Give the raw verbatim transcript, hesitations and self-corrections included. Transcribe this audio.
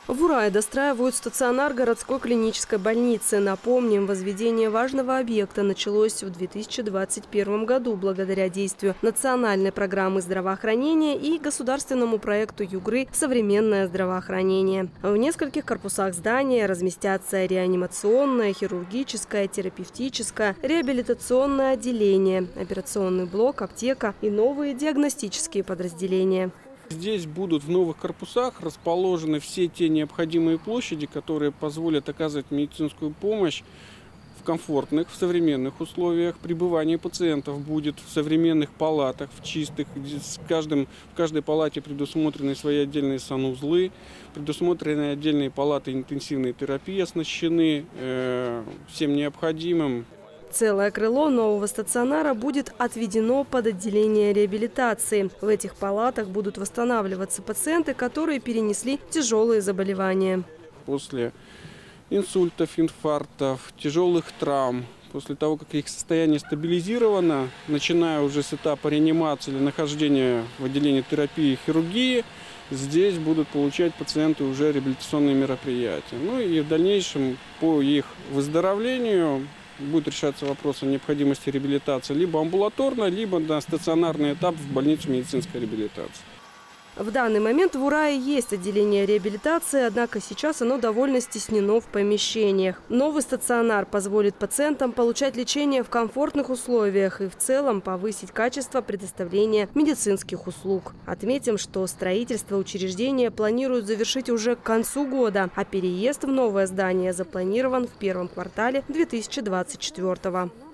В Урае достраивают стационар городской клинической больницы. Напомним, возведение важного объекта началось в две тысячи двадцать первом году благодаря действию национальной программы здравоохранения и государственному проекту Югры «Современное здравоохранение». В нескольких корпусах здания разместятся реанимационное, хирургическое, терапевтическое, реабилитационное отделение, операционный блок, аптека и новые диагностические подразделения. Здесь будут в новых корпусах расположены все те необходимые площади, которые позволят оказывать медицинскую помощь в комфортных, в современных условиях. Пребывание пациентов будет в современных палатах, в чистых. С каждым, в каждой палате предусмотрены свои отдельные санузлы, предусмотрены отдельные палаты интенсивной терапии, оснащены э, всем необходимым. Целое крыло нового стационара будет отведено под отделение реабилитации. В этих палатах будут восстанавливаться пациенты, которые перенесли тяжелые заболевания. После инсультов, инфарктов, тяжелых травм, после того, как их состояние стабилизировано, начиная уже с этапа реанимации или нахождения в отделении терапии и хирургии, здесь будут получать пациенты уже реабилитационные мероприятия. Ну и в дальнейшем по их выздоровлению будет решаться вопрос о необходимости реабилитации либо амбулаторно, либо на стационарный этап в больницу медицинской реабилитации. В данный момент в Урае есть отделение реабилитации, однако сейчас оно довольно стеснено в помещениях. Новый стационар позволит пациентам получать лечение в комфортных условиях и в целом повысить качество предоставления медицинских услуг. Отметим, что строительство учреждения планируют завершить уже к концу года, а переезд в новое здание запланирован в первом квартале две тысячи двадцать четвёртого.